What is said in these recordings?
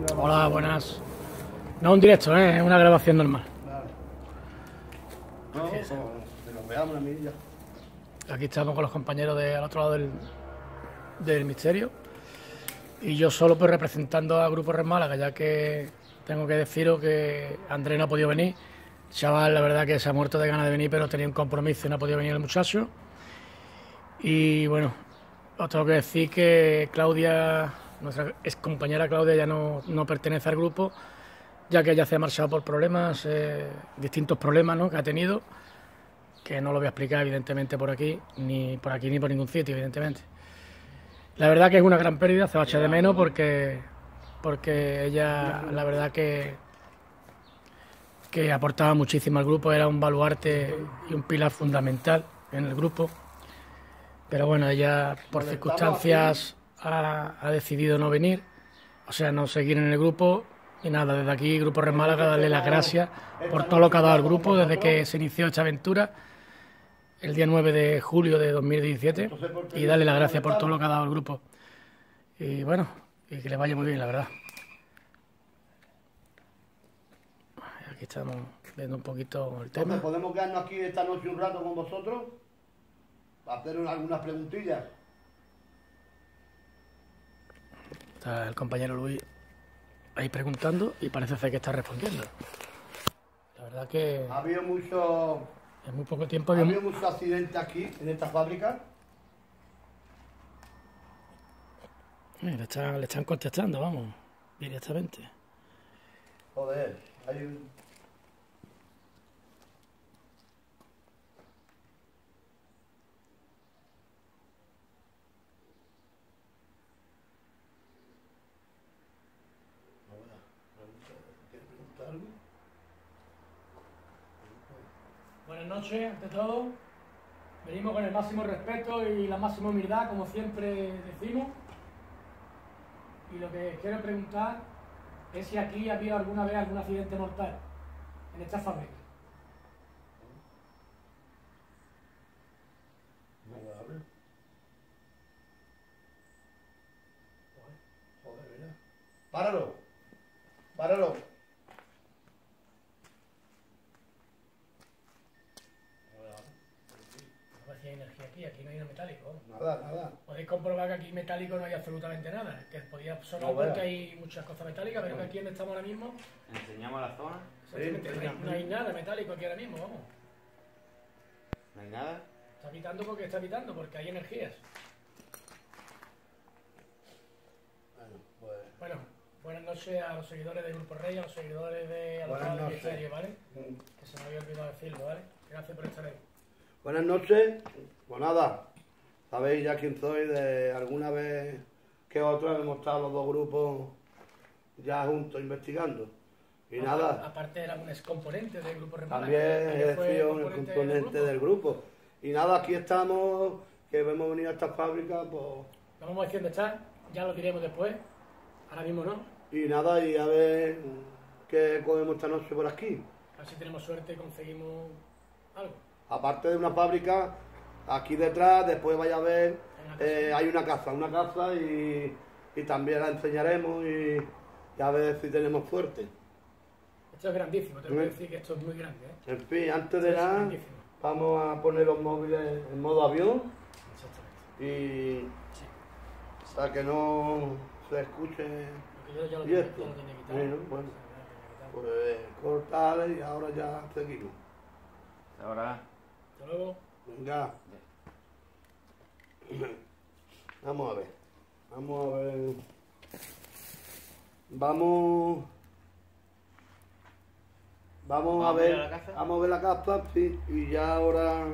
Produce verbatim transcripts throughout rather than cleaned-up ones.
Hola, buenas. No un directo, ¿eh? Es una grabación normal. No, que nos veamos, amiga. Aquí estamos con los compañeros de al otro lado del, del misterio. Y yo solo pues representando a Grupo Red Málaga, ya que tengo que deciros que Andrés no ha podido venir. El chaval, la verdad que se ha muerto de ganas de venir, pero tenía un compromiso y no ha podido venir el muchacho. Y bueno, os tengo que decir que Claudia, nuestra ex compañera Claudia, ya no, no pertenece al grupo, ya que ella se ha marchado por problemas, eh, distintos problemas, ¿no?, que ha tenido, que no lo voy a explicar evidentemente por aquí, ni por aquí ni por ningún sitio, evidentemente. La verdad que es una gran pérdida, se va a echar de menos porque, porque ella, la verdad que, que aportaba muchísimo al grupo, era un baluarte y un pilar fundamental en el grupo. Pero bueno, ella por circunstancias ha, ha decidido no venir, o sea, no seguir en el grupo. Y nada, desde aquí, Grupo Red Málaga, darle las gracias por todo lo que ha dado al grupo desde que se inició esta aventura el día nueve de julio de dos mil diecisiete, y darle las gracias por todo lo que ha dado al grupo. Y bueno, y que le vaya muy bien, la verdad. Aquí estamos viendo un poquito el tema. ¿Podemos quedarnos aquí esta noche un rato con vosotros? Hacer algunas preguntillas. Está el compañero Luis ahí preguntando y parece ser que está respondiendo. La verdad que Ha habido mucho, en muy poco tiempo ha había... habido muchos accidentes aquí, en esta fábrica. Eh, Le están, le están contestando, vamos, directamente. Joder, hay un... Buenas noches, ante todo. Venimos con el máximo respeto y la máxima humildad, como siempre decimos. Y lo que quiero preguntar es si aquí ha habido alguna vez algún accidente mortal en esta fábrica. Joder, mira. Páralo. Páralo. No hay energía aquí, aquí no hay metálico. Nada, nada. Podéis comprobar que aquí metálico no hay absolutamente nada. Que podía sonar No, porque hay muchas cosas metálicas, pero que aquí donde estamos ahora mismo, Enseñamos la zona. exactamente, no, hay, no hay nada metálico aquí ahora mismo, vamos. No hay nada. Está pitando porque está pitando, porque hay energías. Bueno, pues... Bueno, buenas noches a los seguidores del Grupo Rey, a los seguidores de Buenas Alojado del noches. Misterio, ¿vale? Mm. Que se me había olvidado decirlo, ¿vale? Gracias por estar ahí. Buenas noches. Pues nada, sabéis ya quién soy. De alguna vez que otra hemos estado los dos grupos ya juntos investigando. Y Apar- nada, Aparte era un excomponente del Grupo Rey. también he sido el componente del grupo. Y nada, aquí estamos, que hemos venido a esta fábrica, pues... No vamos a decir dónde está, ya lo diremos después. Ahora mismo no. Y nada, y a ver qué cogemos esta noche por aquí. A ver si tenemos suerte y conseguimos algo. Aparte de una fábrica, aquí detrás, después vaya a ver, eh, hay una casa, una casa y, y también la enseñaremos y, y a ver si tenemos suerte. Esto es grandísimo, tengo que decir que esto es muy grande, ¿eh? En fin, antes Esto de es nada, grandísimo. vamos a poner los móviles en modo avión Exactamente. y Sí. para que no se escuche. Porque yo ya lo ¿Y tenía, esto? ya lo tenía quitado. Bueno, bueno. Ya lo tenía quitado. Pues cortar y ahora ya seguimos. Ahora. Hasta luego. Venga. Vamos a ver. Vamos a ver. Vamos. Vamos a ¿Vamos a ver. ir a la casa? Vamos a ver la casa, sí. Y ya ahora.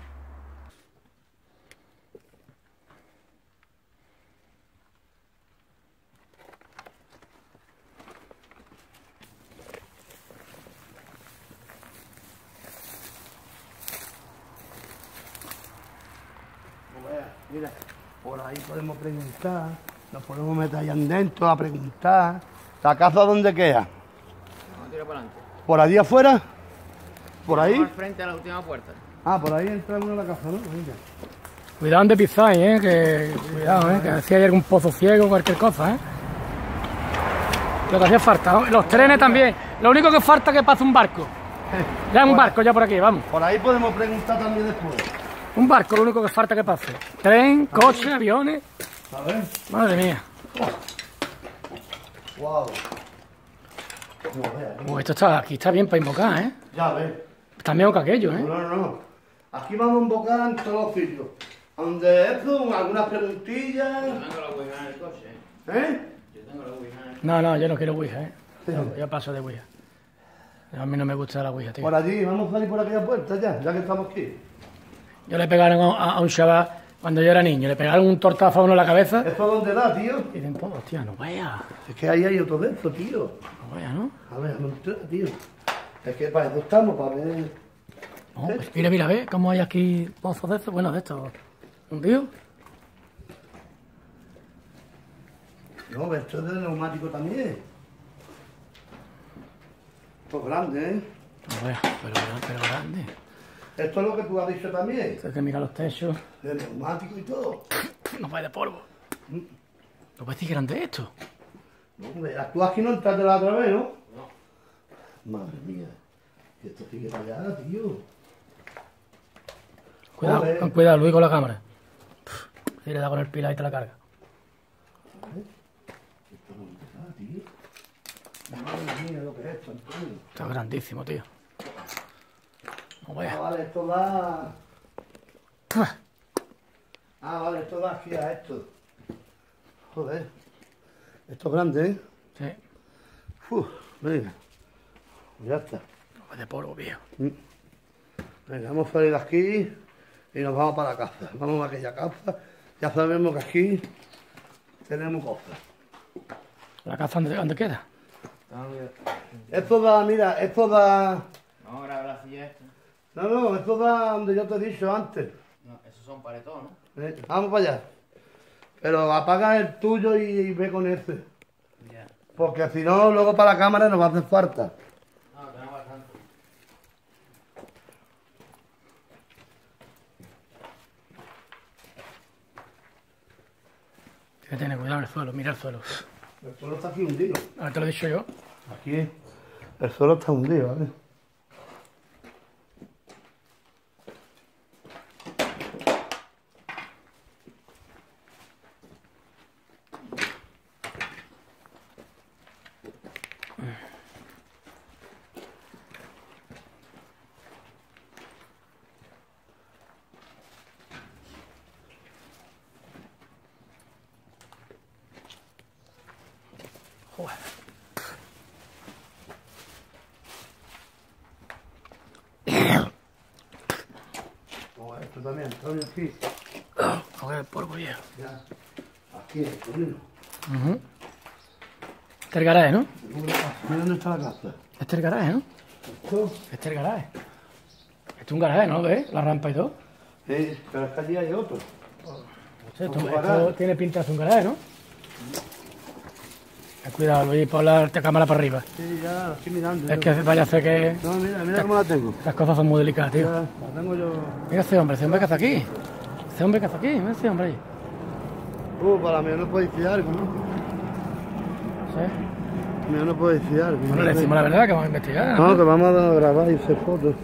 Mira, por ahí podemos preguntar, nos podemos meter allá dentro a preguntar. ¿La casa dónde queda? Vamos a tirar para adelante. ¿Por allí afuera? ¿Por ahí? Vamos al frente a la última puerta. Ah, por ahí entra uno a la casa, ¿no? Venga. Cuidado donde pisáis, eh, que cuidado, eh, que si hay algún pozo ciego o cualquier cosa, eh. Lo que hacía falta, ¿no? Los trenes también. Lo único que falta es que pase un barco. Ya un barco, ya por aquí, vamos. Por ahí podemos preguntar también después. Un barco, lo único que falta que pase. Tren, coche, aviones. A ver. Madre mía. Wow. Oh, esto está, aquí está bien para invocar, ¿eh? Ya ves. Está mejor que aquello, ¿eh? No, no, no. Aquí vamos a invocar en todos los sitios. Donde esto, algunas preguntillas. Yo tengo la Ouija en el coche, ¿eh? ¿Eh? Yo tengo la Ouija en el coche. No, no, yo no quiero Ouija, ¿eh? Yo, yo paso de Ouija. A mí no me gusta la Ouija, tío. Por allí, vamos a salir por aquella puerta ya, ya que estamos aquí. Yo le pegaron a, a un chaval cuando yo era niño, le pegaron un tortazo a uno en la cabeza. ¿Esto dónde da, tío? Y dicen, pues, hostia, no vaya. Es que ahí hay otro de estos, tío. No vaya, ¿no? A ver, no entra, tío. Es que para eso estamos, para ver. No, pues mira, mira, ve cómo hay aquí pozos de estos. Bueno, de estos. ¿Un tío? No, esto es de neumático también. Esto es grande, ¿eh? No vaya, pero, pero grande. Esto es lo que tú has dicho también. Esto hay que mirar los techos. De neumático y todo. No vaya de polvo. No puedes decir grande esto. No, hombre, tú aquí no entraste la otra vez, ¿no? No. Madre mía. Y esto sigue para allá, tío. Cuidado, Joder. con cuidado, Luis, con la cámara. Si le da con el pilar y te la carga. Esto no empieza, tío. Madre mía, lo que es esto, Antonio. Esto es grandísimo, tío. No Ah, vaya. vale, esto da... Ah, vale, esto da aquí a esto. Joder. Esto es grande, ¿eh? Sí. Uf, venga. Ya está. No vaya de polvo, viejo. Venga, vamos a salir de aquí y nos vamos para la casa. Vamos a aquella casa. Ya sabemos que aquí tenemos cosas. ¿La casa dónde, dónde queda? Esto da, mira, esto da... No, graba la silla esta. No, no, esto da donde yo te he dicho antes. No, esos son paretón, ¿no? Eh, Vamos para allá. Pero apaga el tuyo y, y ve con ese. Ya. Porque si no, luego para la cámara nos va a hacer falta. No, tenemos bastante. Tienes que tener cuidado en el suelo, mira el suelo. El suelo está aquí hundido. A ver, te lo he dicho yo. Aquí el suelo está hundido, ¿vale? Joder. Como esto también, Antonio, aquí. Joder, el polvo, viejo. Ya. Aquí, Antonio. Uh-huh. Este es el garaje, ¿no? Mira dónde está la casa. Este es el garaje, ¿no? Esto, Este es el garaje. Este es un garaje, ¿no lo ves? La rampa y todo. eh, pero es que allí hay otro. Sí, esto, Un esto garaje. tiene pinta de un garaje, ¿no? Ten cuidado, Luis, pon la cámara para arriba. Sí, ya, aquí mirando. Es yo. que vaya a hacer que No, mira, mira cómo la tengo. las cosas son muy delicadas, tío. Ya, la tengo yo. Mira ese hombre, ese hombre que hace aquí. Ese hombre que hace aquí, mira ese hombre ahí. Uh, para mí no puedo decir algo, ¿no? ¿Sí? Mira, no puedo decir algo. Bueno, le decimos la verdad que vamos a investigar. No, que vamos a grabar y hacer fotos.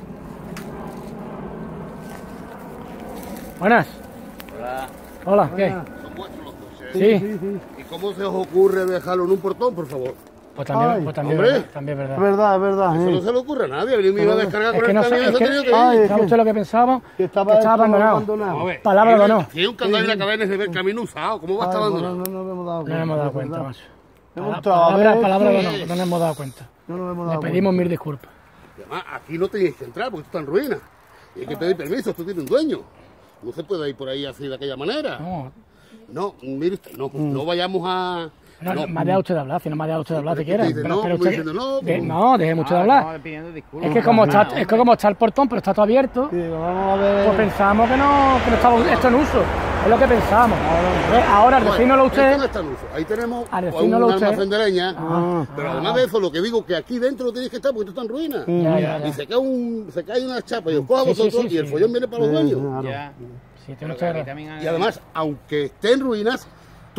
Buenas. Hola. Hola, ¿qué? Son vuestros los coches. Sí. sí, sí. ¿Y cómo se os ocurre dejarlo en un portón, por favor? Pues también, Ay, pues también, hombre. verdad, también es Es verdad. verdad, es verdad. Eso ¿eh? no se le ocurre a nadie. Venir me iba a descargar Es con que el no sé, camión es y se ha que, tenido que Ay, ir. es ¿sabe que- usted lo que pensábamos? Que estaba, Que estaba esto abandonado. abandonado. A ver, Palabra tiene- o no. Tiene un candado y una cadena y se ve el camino usado. ¿Cómo va a estar Ay, abandonado? no, no, no nos hemos dado No cuenta. nos hemos dado es cuenta, verdad. macho. Hemos Pala- entrado a Palabra, ver palabra o esto no, y- no nos hemos dado cuenta. No nos hemos Le dado pedimos cuenta. mil disculpas. Además, aquí no tenéis que entrar porque esto está en ruina. Y hay que pedir permiso, esto tiene un dueño. No se puede ir por ahí así de aquella manera. No, No, mire usted, no, no vayamos a... no, no. me ha dejado usted de hablar, si no me ha dejado usted de hablar, si Pero quiere. dice, Pero, no, pero como usted, diciendo, no, de- como- no, déjeme usted de hablar. Estamos pidiendo disculpas. Es que como está, Hombre. es que como está el portón, pero está todo abierto, Sí, vamos a ver. pues pensamos que no, que no estaba esto en uso. Es lo que pensamos. Eh, Ahora, al Bueno, decírnoslo esto no usted, está en uso. Ahí tenemos Al un decírnoslo usted. almacén de leña. Ah. Pero además de eso, lo que digo que aquí dentro no tenéis que estar porque esto está en ruina. Ya, ya, ya. Y se cae, un, se cae una chapa y os coja a Sí, sí, vosotros sí, y el sí. follón viene para los dueños. Claro. Ya. sí, tiene Pero que usted aquí razón. también hay- Y además, aunque esté en ruinas,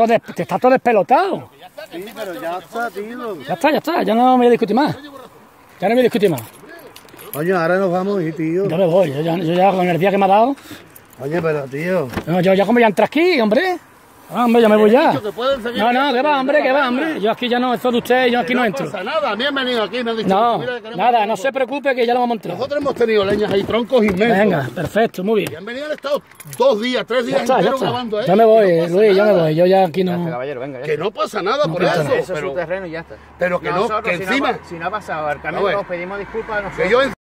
todo, des- te está todo despelotado. Sí, pero ya está, tío. Ya está, ya está, ya no me voy a discutir más. Ya no me discutí más. Coño, ahora nos vamos y tío. Yo me voy, yo ya, yo ya con el día que me ha dado. Oye, pero tío. No, yo ya como ya entré aquí, hombre. Ah, hombre, yo me voy ya. Que pueden seguir No, no, que va, hombre, que va, hombre. Yo aquí ya no, esto de usted, yo aquí no entro. No pasa nada, bienvenido aquí, me han dicho. No, mira, que queremos nada, que no se preocupe que ya lo vamos a entrar. Nosotros hemos tenido leñas ahí, troncos inmensos. Venga, perfecto, muy Y bien. han venido, han estado dos días, tres Ya días está, ya enteros está. grabando ahí. Yo me voy, que no pasa Luis, yo me nada. voy. Yo ya aquí Ya está, no. caballero, venga, ya Que está. no pasa nada por pasa eso. nada. Eso es pero, su terreno y ya está. pero que no, Nosotros, que si encima. No, si no ha pasado, al A cambio ver. os pedimos disculpas a nosotros. Que yo